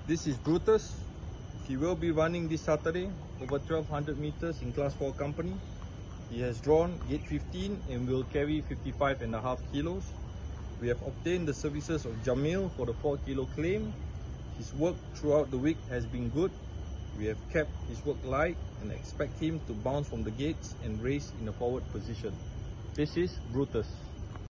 This is Brutus. He will be running this Saturday over 1200 meters in class 4 company. He has drawn gate 15 and will carry 55.5 kilos. We have obtained the services of Jamil for the 4 kilo claim. His work throughout the week has been good. We have kept his work light and expect him to bounce from the gates and race in a forward position. This is Brutus.